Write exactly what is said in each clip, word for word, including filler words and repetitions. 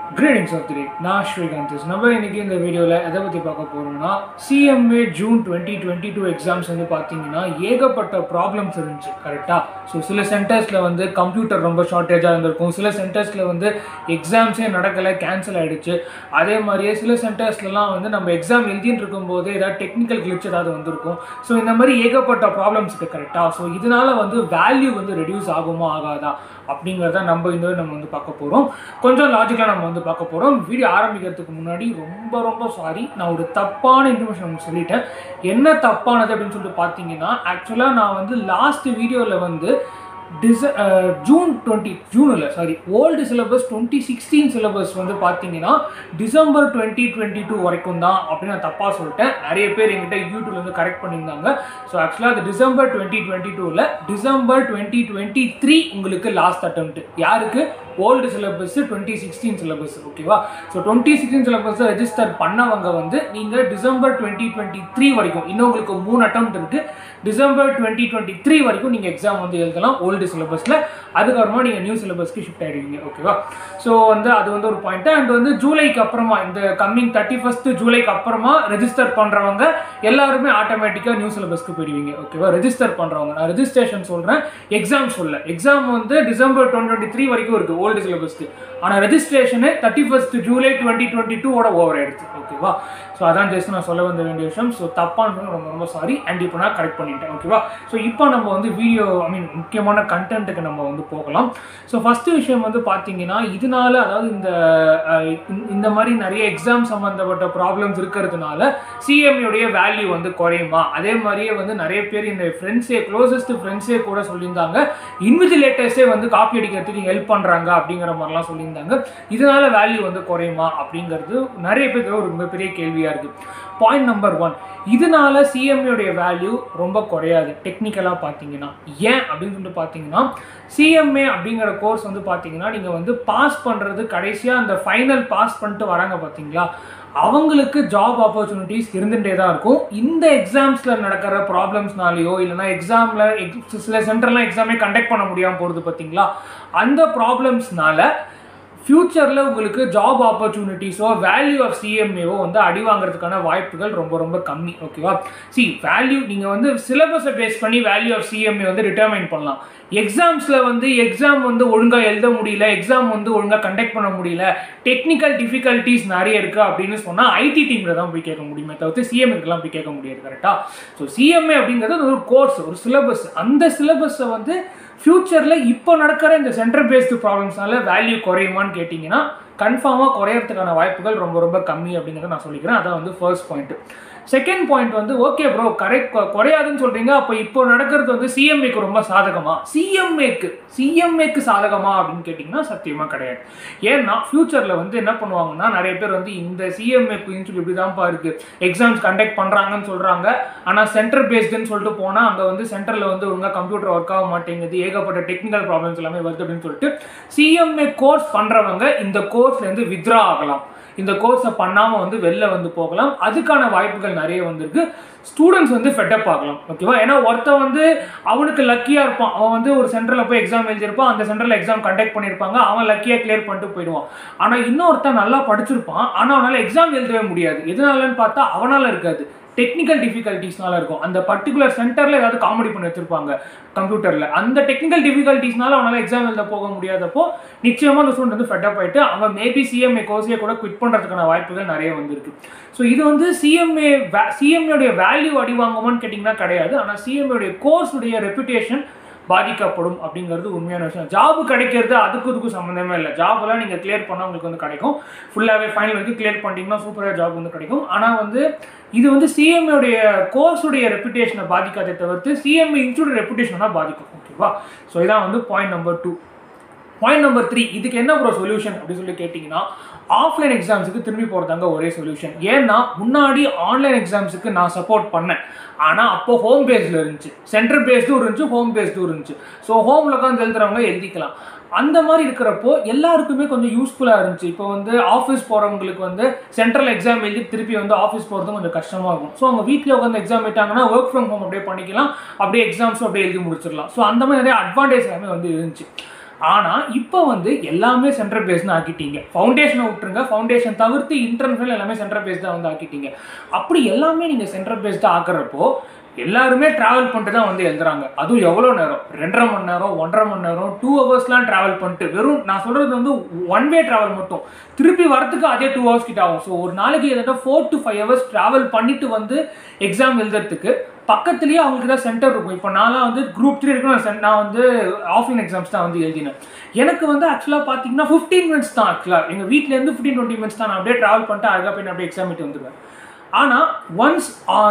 Greetings of the day. நான் Shreekanth. நம்ம இன்னைக்கு இந்த வீடியோல எதை பத்தி பார்க்க போறோம்னா C M A June twenty twenty-two exams வந்து பாத்தீங்கன்னா ஏகப்பட்ட ப்ராப்ளம்ஸ் இருந்துச்சு கரெக்ட்டா. சோ சில சென்டர்ஸ்ல வந்து கம்ப்யூட்டர் ரொம்ப ஷார்ட்டேஜா இருந்திருக்கும். சில சென்டர்ஸ்ல வந்து எக்ஸாம்ஸே நடக்கல, கேன்சல் ஆயிடுச்சு. அதே மாதிரியே சில சென்டர்ஸ்லலாம் வந்து நம்ம எக்ஸாம் எழுதிட்டு இருக்கும்போது ஏதாவது டெக்னிக்கல் கிளிச் ஏதாவது வந்திருக்கும். ஸோ இந்த மாதிரி ஏகப்பட்ட ப்ராப்ளம்ஸ் இருக்கு கரெக்டா. ஸோ இதனால வந்து வேல்யூ வந்து ரெடியூஸ் ஆகுமா ஆகாதா அப்படிங்கிறத நம்ம இந்த நம்ம வந்து பார்க்க போகிறோம். கொஞ்சம் லாஜிக்கலாக நம்ம வந்து பார்க்க போகிறோம். வீடியோ ஆரம்பிக்கிறதுக்கு முன்னாடி ரொம்ப ரொம்ப சாரி, நான் ஒரு தப்பான இன்ஃபர்மேஷன் உங்களுக்கு சொல்லிட்டேன். என்ன தப்பானது அப்படின்னு சொல்லிட்டு பார்த்தீங்கன்னா, ஆக்சுவலாக நான் வந்து லாஸ்ட் வீடியோவில் வந்து டிச ஜூன் டுவெண்ட்டி ஜூன் இல்லை sorry old syllabus twenty sixteen syllabus வந்து பார்த்தீங்கன்னா டிசம்பர் டுவெண்ட்டி டுவெண்ட்டி டூ வரைக்கும் தான் அப்படின்னு நான் தப்பாக சொல்லிட்டேன். நிறைய பேர் எங்கிட்ட யூடியூப்ல வந்து கரெக்ட் பண்ணியிருந்தாங்க. ஸோ ஆக்சுவலாக அது டிசம்பர் டுவெண்ட்டி டுவெண்ட்டி டூவில் டிசம்பர் டுவெண்ட்டி டுவெண்ட்டி த்ரீ உங்களுக்கு லாஸ்ட் அட்டெம்ப்ட். யாருக்கு? Old syllabus twenty sixteen syllabus. ஓகேவா? ஸோ டுவெண்ட்டி சிக்ஸ்டீன் சிலபஸை ரெஜிஸ்டர் பண்ணவங்க வந்து நீங்கள் டிசம்பர் டுவெண்ட்டி டுவெண்ட்டி த்ரீ வரைக்கும், இன்னும் உங்களுக்கு மூணு அட்டெம்ப்ட் இருக்குது, டிசம்பர் டுவெண்ட்டி டுவெண்ட்டி த்ரீ வரைக்கும் நீங்கள் எக்ஸாம் வந்து எழுதலாம் ஓல்டு சிலபஸில். அதுக்கப்புறமா நீங்கள் நியூ சிலபஸ்க்கு ஷிஃப்ட் ஆகிடுவீங்க. ஓகேவா? ஸோ வந்து அது வந்து ஒரு பாயிண்ட். அண்ட் வந்து ஜூலைக்கு அப்புறமா, இந்த கம்மிங் தேர்ட்டி ஃபர்ஸ்ட் ஜூலைக்கு அப்புறமா ரெஜிஸ்டர் பண்ணுறவங்க எல்லாருமே ஆட்டோமேட்டிக்காக நியூ சிலபஸ்க்கு போயிடுவீங்க. ஓகேவா? ரெஜிஸ்டர் பண்ணுறவங்க, நான் ரெஜிஸ்ட்ரேஷன் சொல்கிறேன், எக்ஸாம் சொல்ல. எக்ஸாம் வந்து டிசம்பர் டுவெண்ட்டி டுவெண்ட்டி த்ரீ வரைக்கும் இருக்குது ஓல்டு சிலபஸ்க்கு. ஆனால் registration thirty first July twenty twenty டூவோட ஓவர் ஆயிடுச்சு. ஓகேவா? ஸோ அதான் ஜஸ்ட் நான் சொல்ல வந்த வேண்டிய விஷயம். ஸோ தப்பானது ரொம்ப ரொம்ப சாரி. அண்ட் இப்போ நான் கரெக்ட் பண்ணிட்டேன். ஓகேவா? ஸோ இப்போ நம்ம வந்து வீடியோ ஐ மீன் முக்கியமான கண்டென்ட்டுக்கு நம்ம வந்து போகலாம். ஸோ ஃபஸ்ட்டு விஷயம் வந்து பார்த்தீங்கன்னா, இதனால அதாவது இந்த இந்த மாதிரி நிறைய எக்ஸாம் சம்மந்தப்பட்ட ப்ராப்ளம்ஸ் இருக்கிறதுனால சிஎம்ஏடைய வேல்யூ வந்து குறையுமா? அதே மாதிரியே வந்து நிறைய பேர் இந்த ஃப்ரெண்ட்ஸே க்ளோசஸ்ட் ஃப்ரெண்ட்ஸே கூட சொல்லியிருந்தாங்க, இன்விஜிலேட்டர்ஸே வந்து காப்பி அடிக்கிறதுக்கு ஹெல்ப் பண்ணுறாங்க அப்படிங்கிற மாதிரிலாம் சொல்லியிருந்தாங்க. இதனால வேல்யூ வந்து குறையுமா அப்படிங்கிறது நிறைய பேருக்கு ஒரு ரொம்ப பெரிய கேள்வியாக இருக்குது. பாயிண்ட் நம்பர் ஒன், இதனால சிஎம்ஏடைய வேல்யூ ரொம்ப குறையாது டெக்னிக்கலாக பார்த்தீங்கன்னா. ஏன் அப்படின்னு சொல்லிட்டு பார்த்தீங்கன்னா, சிஎம்ஏ அப்படிங்கிற கோர்ஸ் வந்து பார்த்தீங்கன்னா நீங்கள் வந்து பாஸ் பண்ணுறது கடைசியாக அந்த ஃபைனல் பாஸ் பண்ணிட்டு வராங்க பார்த்தீங்களா, அவங்களுக்கு ஜாப் ஆப்பர்ச்சுனிட்டிஸ் இருந்துகிட்டே தான் இருக்கும். இந்த எக்ஸாம்ஸில் நடக்கிற ப்ராப்ளம்ஸ்னாலேயோ இல்லைனா எக்ஸாமில் எக் சில சென்டர்லாம் எக்ஸாமே கண்டக்ட் பண்ண முடியாமல் போகிறது பார்த்தீங்களா, அந்த ப்ராப்ளம்ஸ்னால ஃப்யூச்சரில் உங்களுக்கு ஜாப் ஆப்பர்ச்சுனிட்டிஸோ வேல்யூ ஆஃப் சிஎம்ஏவோ வந்து அடி வாங்குறதுக்கான வாய்ப்புகள் ரொம்ப ரொம்ப கம்மி. ஓகேவா? சி வேல்யூ நீங்கள் வந்து சிலபஸை பேஸ் பண்ணி வேல்யூ ஆஃப் சிஎம்ஏ வந்து டிட்டர்மைன் பண்ணலாம். எக்ஸாம்ஸில் வந்து எக்ஸாம் வந்து ஒழுங்காக எழுத முடியல, எக்ஸாம் வந்து ஒழுங்காக கண்டக்ட் பண்ண முடியல, டெக்னிக்கல் டிஃபிகல்ட்டிஸ் நிறைய இருக்குது அப்படின்னு சொன்னால் ஐடி டீமில் தான் போய் கேட்க முடியுமே தவிர்த்து சிஎம்ஏக்கெல்லாம் போய் கேட்க முடியாது. கரெக்டாக? ஸோ சிஎம்ஏ அப்படிங்கிறது ஒரு கோர்ஸ், ஒரு சிலபஸ். அந்த சிலபஸை வந்து ஃப்யூச்சரில் இப்போ நடக்கிற இந்த சென்டர் பேஸ்டு ப்ராப்ளம்ஸ்னால வேல்யூ குறையுமான்னு கேட்டிங்கன்னா கன்ஃபார்மாக குறையறதுக்கான வாய்ப்புகள் ரொம்ப ரொம்ப கம்மி அப்படிங்கிறத நான் சொல்லிக்கிறேன். அதான் வந்து ஃபர்ஸ்ட் பாயிண்ட். செகண்ட் பாயிண்ட் வந்து, ஓகே ப்ரோ கரெக்ட் குறையாதுன்னு சொல்கிறீங்க, அப்போ இப்போ நடக்கிறது வந்து சிஎம்ஏக்கு ரொம்ப சாதகமா? சிஎம்ஏக்கு சிஎம்ஏக்கு சாதகமா அப்படின்னு கேட்டிங்கன்னா சத்தியமாக கிடையாது. ஏன்னா ஃப்யூச்சரில் வந்து என்ன பண்ணுவாங்கன்னா, நிறைய பேர் வந்து இந்த சிஎம்ஏக்கு சொல்லி இப்படி தான்ப்பா இருக்குது, எக்ஸாம்ஸ் கண்டக்ட் பண்ணுறாங்கன்னு சொல்கிறாங்க, ஆனால் சென்டர் பேஸ்டுன்னு சொல்லிட்டு போனால் அங்கே வந்து சென்டரில் வந்து ஒழுங்காக கம்ப்யூட்டர் ஒர்க் ஆக மாட்டேங்குது, ஏகப்பட்ட டெக்னிக்கல் ப்ராப்ளம்ஸ் எல்லாமே வருது அப்படின்னு சொல்லிட்டு சிஎம்ஏ கோர்ஸ் பண்ணுறவங்க இந்த கோர்ஸ்லேருந்து வித்ரா ஆகலாம், இந்த கோர்ஸை பண்ணாமல் வந்து வெளில வந்து போகலாம். அதுக்கான வாய்ப்புகள் நிறைய வந்திருக்கு. ஸ்டூடெண்ட்ஸ் வந்து ஃபெட்டப் ஆகலாம். ஓகேவா? ஏன்னா ஒருத்தன் வந்து அவனுக்கு லக்கியாக இருப்பான், அவன் வந்து ஒரு சென்டரில் போய் எக்ஸாம் எழுதியிருப்பான், அந்த சென்டரில் எக்ஸாம் கண்டக்ட் பண்ணியிருப்பாங்க, அவன் லக்கியாக கிளியர் பண்ணிட்டு போயிடுவான். ஆனால் இன்னொருத்தன் நல்லா படிச்சிருப்பான், ஆனால் அவனால் எக்ஸாம் எழுதவே முடியாது. எதனாலன்னு பார்த்தா அவனால் இருக்காது, டெக்னிக்கல் டிஃபிகல்ட்டிஸ்னால இருக்கும். அந்த பர்டிகுலர் சென்டரில் ஏதாவது காமெடி பண்ணி வச்சிருப்பாங்க கம்ப்யூட்டரில், அந்த டெக்னிக்கல் டிஃபிகல்ட்டிஸ்னால அவனால் எக்ஸாம் எழுத போக முடியாதப்போ நிச்சயமாக அந்த ஸ்டூடெண்ட் வந்து ஃபெட்டப் ஆகிட்டு அவன் மேபி சிஎம்ஏ கோர்ஸே கூட குவிட் பண்ணுறதுக்கான வாய்ப்புகள் நிறைய வந்திருக்கு. ஸோ இது வந்து சிஎம்ஏ சிஎம்ஏடைய வேல்யூ அடி வாங்குமான்னு கேட்டிங்கன்னா கிடையாது. ஆனால் சிஎம்ஏடைய கோர்ஸுடைய ரெப்புடேஷன் பாதிக்கப்படும் அப்படிங்கிறது உண்மையான விஷயம். ஜாப் கிடைக்கிறது அதுக்கு இதுக்கும் சம்மந்தமே இல்லை. ஜாப்லாம் நீங்கள் கிளியர் பண்ணால் உங்களுக்கு வந்து கிடைக்கும், ஃபுல்லாகவே ஃபைனல் வரைக்கும் கிளியர் பண்ணிட்டீங்கன்னா சூப்பராக ஜாப் வந்து கிடைக்கும். ஆனால் வந்து இது வந்து சிஎம்ஏடைய கோர்ஸுடைய ரெப்புடேஷனை பாதிக்காதே தவிர்த்து சிஎம்ஏ இன்ஸ்டியூட் ரெப்புடேஷன் தான் பாதிக்கும். ஓகேவா? ஸோ இதான் வந்து point number two. Point number three, இதுக்கு என்ன ப்ரோ சொல்யூஷன் அப்படின்னு சொல்லி கேட்டிங்கன்னா, ஆஃப்லைன் எக்ஸாம்ஸுக்கு திரும்பி போகிறதாங்க ஒரே சொல்யூஷன். ஏன்னா முன்னாடி ஆன்லைன் எக்ஸாம்ஸுக்கு நான் சப்போர்ட் பண்ணேன், ஆனால் அப்போ ஹோம் பேஸ்டில் இருந்துச்சு, சென்டர் பேஸ்டும் இருந்துச்சு, ஹோம் பேஸ்டும் இருந்துச்சு. ஸோ ஹோமில் உட்காந்து எழுதுறவங்க எழுதிக்கலாம். அந்த மாதிரி இருக்கிறப்போ எல்லாருக்குமே கொஞ்சம் யூஸ்ஃபுல்லாக இருந்துச்சு. இப்போ வந்து ஆஃபீஸ் போகிறவங்களுக்கு வந்து சென்ட்ரல் எக்ஸாம் எழுதி திருப்பி வந்து ஆஃபீஸ் போகிறதும் கொஞ்சம் கஷ்டமாக இருக்கும். ஸோ அவங்க வீட்டில் உட்காந்து எக்ஸாம் எழுதிட்டாங்கன்னா ஒர்க் ஃப்ரம் ஹோம் அப்படியே பண்ணிக்கலாம், அப்படியே எக்ஸாம்ஸும் அப்படியே எழுதி முடிச்சிடலாம். ஸோ அந்த மாதிரி நிறைய அட்வான்டேஜ் எல்லாமே வந்து இருந்துச்சு. ஆனால் இப்போ வந்து எல்லாமே சென்ட்ரல் பேஸ்னு ஆக்கிட்டீங்க. ஃபவுண்டேஷனை விட்டுருங்க, ஃபவுண்டேஷன் தவிர்த்து இன்டர்னல் எல்லாமே சென்ட்ரல் பேஸ்டாக வந்து ஆக்கிட்டீங்க. அப்படி எல்லாமே நீங்கள் சென்ட்ரல் பேஸ்டாக ஆக்குறப்போ எல்லாருமே ட்ராவல் பண்ணிட்டு தான் வந்து எழுதுறாங்க. அதுவும் எவ்வளோ நேரம், ரெண்டரை மணி நேரம், ஒன்றரை மணி நேரம், டூ ஹவர்ஸ்லாம் ட்ராவல் பண்ணிட்டு, வெறும் நான் சொல்கிறது வந்து ஒன் வே ட்ராவல் மட்டும், திருப்பி வரத்துக்கு அதே டூ ஹவர்ஸ் கிட்ட ஆகும். ஸோ ஒரு நாளைக்கு எதாவது four to five hours travel பண்ணிட்டு வந்து எக்ஸாம் எழுதுறதுக்கு பக்கத்துலேயே அவங்களுக்கு தான் சென்டர் இருக்கும். இப்போ நான்லாம் வந்து குரூப் த்ரீ இருக்கு, நான் வந்து ஆஃப்லைன் எக்ஸாம்ஸ் தான் வந்து எழுதினேன். எனக்கு வந்து ஆக்சுவலாக பார்த்தீங்கன்னா ஃபிஃப்டீன் மினிட்ஸ் தான். ஆக்சுவலாக எங்கள் வீட்டிலேருந்து ஃபிஃப்டீன் டுவெண்ட்டி மினிட்ஸ் தான். நான் அப்படியே ட்ராவல் பண்ணிட்டு அழகாக போய் நான் அப்படியே எக்ஸாம் விட்டு வந்துடுவேன். ஆனால் ஒன்ஸ்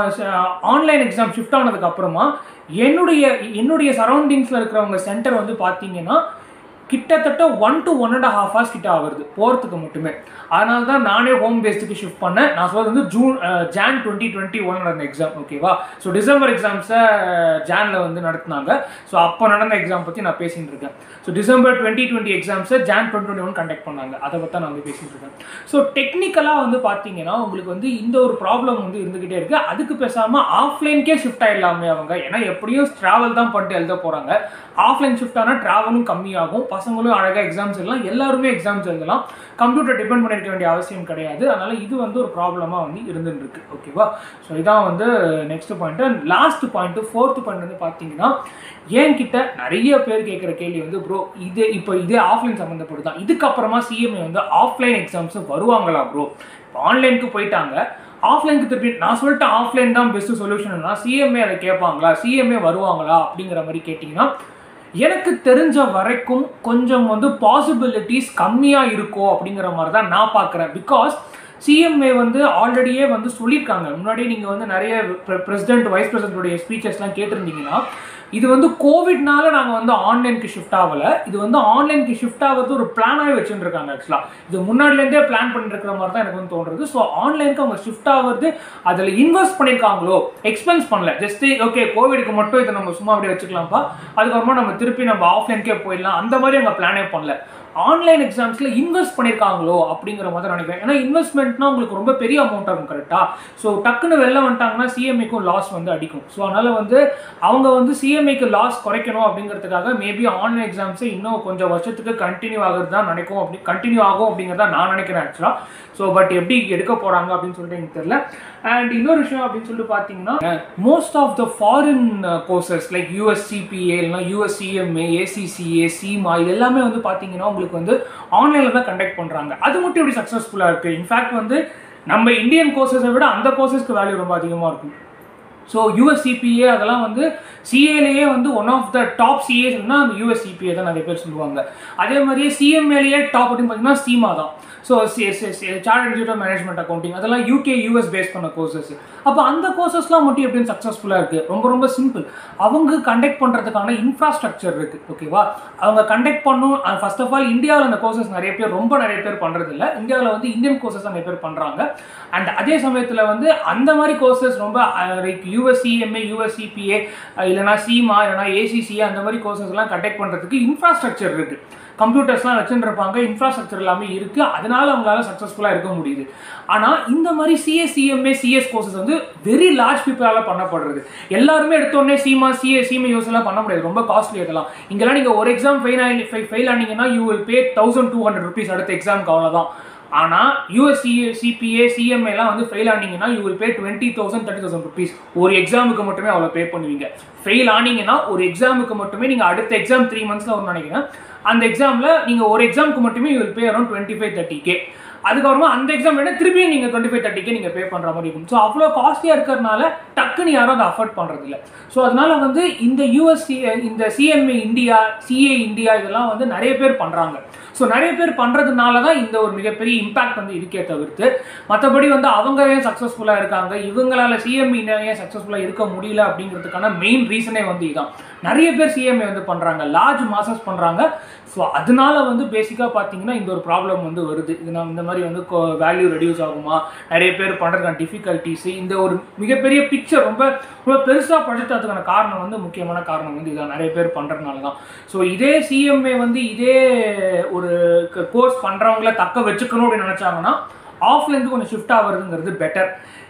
ஆன்லைன் எக்ஸாம் ஷிஃப்ட் ஆனதுக்கு அப்புறமா என்னுடைய என்னுடைய சரௌண்டிங்ஸில் இருக்கிறவங்க சென்டர் வந்து பார்த்தீங்கன்னா கிட்டத்தட்ட one to one and half hours கிட்ட ஆகுது போகிறதுக்கு மட்டுமே. அதனால தான் நானே ஹோம் பேஸ்டுக்கு ஷிஃப்ட் பண்ணேன். நான் சொல்கிறது வந்து June Jan twenty twenty one நடந்த எக்ஸாம், ஓகேவா? ஸோ டிசம்பர் எக்ஸாம்ஸை ஜானில் வந்து நடத்தினாங்க. ஸோ அப்போ நடந்த எக்ஸாம் பற்றி நான் பேசிகிட்டு இருக்கேன். ஸோ டிசம்பர் டுவெண்ட்டி டுவெண்ட்டி எக்ஸாம்ஸை Jan twenty twenty one conduct பண்ணாங்க. அதை பற்றி நான் வந்து பேசிகிட்டு இருக்கேன். ஸோ டெக்னிக்கலாக வந்து பார்த்தீங்கன்னா உங்களுக்கு வந்து இந்த ஒரு ப்ராப்ளம் வந்து இருந்துக்கிட்டே இருக்குது. அதுக்கு பேசாமல் ஆஃப்லைனுக்கே ஷிஃப்ட் ஆகிடலாமே அவங்க. ஏன்னா எப்படியும் ட்ராவல் தான் பண்ணிட்டு எழுத போகிறாங்க. ஆஃப்லைன் ஷிஃப்ட் ஆனால் ட்ராவலும் கம்மியாகும், பசங்களும் அழகாக எக்ஸாம்ஸ் எழுதலாம், எல்லாருமே எக்ஸாம்ஸ் எழுதலாம். கம்ப்யூட்டர் டிபெண்ட் பண்ணிருக்க வேண்டிய அவசியம் கிடையாது. அதனால் இது வந்து ஒரு ப்ராப்ளமாக வந்து இருந்துட்டு இருக்கு, ஓகேவா? ஸோ இதான் வந்து next point. Last point fourth point வந்து பார்த்தீங்கன்னா என்கிட்ட நிறைய பேர் கேட்குற கேள்வி வந்து, ப்ரோ இது இப்போ இதே ஆஃப்லைன் சம்மந்தப்பட்டு தான், இதுக்கப்புறமா சிஎம்ஏ வந்து ஆஃப்லைன் எக்ஸாம்ஸ் வருவாங்களா ப்ரோ? இப்போ ஆன்லைனுக்கு போயிட்டாங்க, ஆஃப்லைனுக்கு திருப்பி நான் சொல்லிட்டு ஆஃப்லைன் தான் பெஸ்ட் சொல்யூஷன்னா சிஎம்ஏ அதை கேட்பாங்களா, சிஎம்ஏ வருவாங்களா அப்படிங்கிற மாதிரி கேட்டிங்கன்னா எனக்கு தெரிஞ்ச வரைக்கும் கொஞ்சம் வந்து பாசிபிலிட்டிஸ் கம்மியாக இருக்கும் அப்படிங்கிற மாதிரி தான் நான் பார்க்குறேன். பிகாஸ் சிஎம்ஏ வந்து ஆல்ரெடியே வந்து சொல்லியிருக்காங்க. முன்னாடியே நீங்கள் வந்து நிறைய பிரசிடென்ட் வைஸ் பிரசிடென்ட்டுடைய ஸ்பீச்சஸ்லாம் கேட்டிருந்தீங்கன்னா, இது வந்து கோவிட்னால நாங்கள் வந்து ஆன்லைனுக்கு ஷிஃப்ட் ஆகலை, இது வந்து ஆன்லைனுக்கு ஷிஃப்ட் ஆகிறது ஒரு பிளானாகவே வச்சுருக்காங்க. ஆக்சுவலாக இது முன்னாடிலேருந்தே பிளான் பண்ணிட்டு இருக்கிற மாதிரி தான் எனக்கு வந்து தோன்றுறது. ஸோ ஆன்லைனுக்கு அவங்க ஷிஃப்ட் ஆகிறது அதில் இன்வெஸ்ட் பண்ணியிருக்காங்களோ, எக்ஸ்பென்ஸ் பண்ணல, ஜஸ்ட் ஓகே கோவிடுக்கு மட்டும் இதை நம்ம சும்மா அப்படியே வச்சுக்கலாம்ப்பா, அதுக்கப்புறமா நம்ம திருப்பி நம்ம ஆஃப்லைனுக்கே போயிடலாம், அந்த மாதிரி அவங்க பிளானே பண்ணல. ஆன்லைன் எக்ஸாம்ஸில் இன்வெஸ்ட் பண்ணியிருக்காங்களோ அப்படிங்கிற மாதிரி நினைக்கிறேன். ஏன்னா இன்வெஸ்ட்மெண்ட்னா உங்களுக்கு ரொம்ப பெரிய அமௌண்ட் ஆகும், கரெக்டாக? ஸோ டக்குன்னு வெளில வந்துட்டாங்கன்னா சிஎம்ஏக்கும் லாஸ் வந்து அடிக்கும். ஸோ அதனால் வந்து அவங்க வந்து சிஎம்ஏக்கு லாஸ் குறைக்கணும் அப்படிங்கிறதுக்காக மேபி ஆன்லைன் எக்ஸாம்ஸை இன்னும் கொஞ்சம் வருஷத்துக்கு கண்டினியூ ஆகுறது தான் நினைக்கும், அப்படி கண்டினியூ ஆகும் அப்படிங்கிறத நான் நினைக்கிறேன் ஆக்சுவலாக. ஸோ பட் எப்படி எடுக்க போகிறாங்க அப்படின்னு சொல்லிட்டு எனக்கு தெரியல. அண்ட் இன்னொரு விஷயம் அப்படின்னு சொல்லிட்டு பார்த்தீங்கன்னா, most of the foreign courses like USCPA இல்லைனா யூஎஸ்சிஎம்ஏ, ஏசிசிஏ, சீமா, இது எல்லாமே வந்து பார்த்தீங்கன்னா உங்களுக்கு வந்து ஆன்லைனில் தான் கண்டக்ட் பண்ணுறாங்க. அது மட்டும் எப்படி சக்ஸஸ்ஃபுல்லாக இருக்குது? இன்ஃபேக்ட் வந்து நம்ம இந்தியன் கோர்சஸை விட அந்த கோர்சஸ்க்கு வேல்யூ ரொம்ப அதிகமாக இருக்கும். ஸோ யூஎஸ்சிபிஏ அதெல்லாம் வந்து சிஏலேயே வந்து ஒன் ஆஃப் த டாப் சிஏஸ்னா அந்த யூஎஸ்சிபிஏ தான் நிறைய பேர் சொல்லுவாங்க. அதே மாதிரியே சிஎம்ஏலேயே டாப் அப்படின்னு பார்த்தீங்கன்னா சீமா தான். So chartered institute of management accounting அதெல்லாம் யூகே யூஎஸ் பேஸ் பண்ண கோர்சஸ். அப்போ அந்த கோர்சஸ்லாம் மட்டும் எப்படின்னு சக்ஸஸ்ஃபுல்லாக இருக்குது? ரொம்ப ரொம்ப சிம்பிள். அவங்க கண்டக்ட் பண்ணுறதுக்கான இன்ஃப்ராஸ்ட்ரக்சர் இருக்குது, ஓகேவா? அவங்க கண்டக்ட் பண்ணும். ஃபர்ஸ்ட் ஆஃப் ஆல் இந்தியாவில் அந்த கோர்சஸ் நிறைய பேர் ரொம்ப நிறைய பேர் பண்ணுறது இல்லை. இந்தியாவில் வந்து இந்தியன் கோர்சஸ் நிறைய பேர் பண்ணுறாங்க. அண்ட் அதே சமயத்தில் வந்து அந்த மாதிரி கோர்சஸ் ரொம்ப லைக் யூஎஸ்சிஎம்ஏ, யூஎஸ்சிபிஏ இல்லைனா சீமா இல்லைனா ஏசிசிஏ அந்த மாதிரி கோர்சஸ் எல்லாம் கண்டக்ட் பண்ணுறதுக்கு இன்ஃப்ராஸ்ட்ரக்சர் இருக்குது. கம்ப்யூட்டர்ஸ்லாம் வச்சுருப்பாங்க, இன்ஃப்ராஸ்ட்ரக்சர் எல்லாமே இருக்குது, அதனால அவங்களால சக்ஸஸ்ஃபுல்லாக இருக்க முடியுது. ஆனால் இந்த மாதிரி சிஎஸ், சிஎம்ஏ, சிஎஸ் கோர்சஸ் வந்து வெரி லார்ஜ் பீப்புளால் பண்ணப்படுறது. எல்லாருமே எடுத்தோடனே சீமா, சிஏ, சிஎம்ஏ யூஸ் எல்லாம் பண்ண முடியாது, ரொம்ப காஸ்ட்லி. அதெல்லாம் இங்கெல்லாம் நீங்கள் ஒரு எக்ஸாம் ஃபெயில் ஆகி ஃபெயில் ஆனீங்கன்னா you will pay thousand two hundred rupees அடுத்த எக்ஸாமுக்கு, அவ்வளோதான். ஆனால் யூஎஸ்சி, சிபிஏ, சிஎம்ஏலாம் வந்து ஃபெயில் ஆனீங்கன்னா you will pay twenty thousand thirty thousand rupees ஒரு எக்ஸாமுக்கு மட்டுமே அவ்வளோ பே பண்ணுவீங்க. ஃபெயில் ஆனீங்கன்னா ஒரு எக்ஸாமுக்கு மட்டுமே, நீங்கள் அடுத்த எக்ஸாம் த்ரீ மந்த்ஸில் வரும்னு நினைக்கிறேன், அந்த எக்ஸாமில் நீங்கள் ஒரு எக்ஸாமுக்கு மட்டுமே you will pay around twenty five thirty K. அதுக்கப்புறமா அந்த எக்ஸாம் வேணால் திருப்பியும் நீங்கள் டுவெண்ட்டி ஃபைவ் தேர்ட்டிக்கே நீங்கள் பே பண்ணுற மாதிரி இருக்கும். ஸோ அவ்வளோ காஸ்ட்லியாக இருக்கிறதுனால டக்குன்னு யாரும் அதை அஃபோர்ட் பண்ணுறது இல்லை. ஸோ அதனால வந்து இந்த யூஎஸ்சி, இந்த சிஎம்ஏ இந்தியா, சிஏ இந்தியா இதெல்லாம் வந்து நிறைய பேர் பண்ணுறாங்க. ஸோ நிறைய பேர் பண்ணுறதுனால தான் இந்த ஒரு மிகப்பெரிய இம்பாக்ட் வந்து இருக்கே தவிர்த்து, மற்றபடி வந்து அவங்க ஏன் சக்ஸஸ்ஃபுல்லாக இருக்காங்க, இவங்களால சிஎம்ஏ ஏன் சக்ஸஸ்ஃபுல்லாக இருக்க முடியல அப்படிங்கிறதுக்கான மெயின் ரீசனே வந்து இதுதான். நிறைய பேர் சிஎம்ஏ வந்து பண்ணுறாங்க, லார்ஜ் மாசஸ் பண்ணுறாங்க. ஸோ அதனால வந்து பேசிக்காக பார்த்தீங்கன்னா இந்த ஒரு ப்ராப்ளம் வந்து வருது. இது நம்ம இந்த மாதிரி வந்து வேல்யூ ரெடியூஸ் ஆகுமா, நிறைய பேர் பண்ணுறதுக்கான டிஃபிகல்ட்டிஸு, இந்த ஒரு மிகப்பெரிய பிக்சர் ரொம்ப ரொம்ப பெருசாக படுத்துறதுக்கான காரணம் வந்து முக்கியமான காரணம் வந்து இதான், நிறைய பேர் பண்ணுறதுனால தான். ஸோ இதே சிஎம்ஏ வந்து இதே ஒரு கோர்ஸ் பண்ணுறவங்கள தக்க வச்சுக்கணும் அப்படின்னு நினச்சாங்கன்னா ஆஃப்லைனுக்கு கொஞ்சம் ஷிஃப்ட் ஆகுறதுங்கிறது பெட்டர்.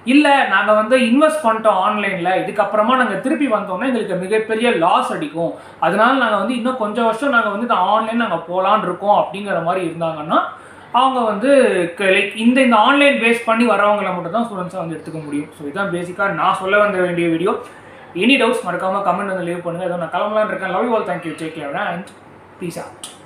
இல்லை நாங்கள் வந்து இன்வெஸ்ட் பண்ணிட்டோம் ஆன்லைனில், இதுக்கப்புறமா நாங்கள் திருப்பி வந்தோம்னா எங்களுக்கு மிகப்பெரிய லாஸ் அடிக்கும், அதனால நாங்கள் வந்து இன்னும் கொஞ்சம் வருஷம் நாங்கள் வந்து இந்த ஆன்லைன் நாங்கள் போகலான் இருக்கோம் அப்படிங்கிற மாதிரி இருந்தாங்கன்னா அவங்க வந்து லைக் இந்த இந்த ஆன்லைன் பேஸ் பண்ணி வரவங்களை மட்டும் தான் ஸ்டூடெண்ட்ஸாக வந்து எடுத்துக்க முடியும். ஸோ இதுதான் பேசிக்காக நான் சொல்ல வந்த வேண்டிய வீடியோ. எனி டவுட்ஸ் மறக்காமல் கமெண்ட் வந்து லீவ் பண்ணுங்கள். ஏதோ நான் கிளம்பலான்னு இருக்கேன். Love you all, thank you, take care and peace out.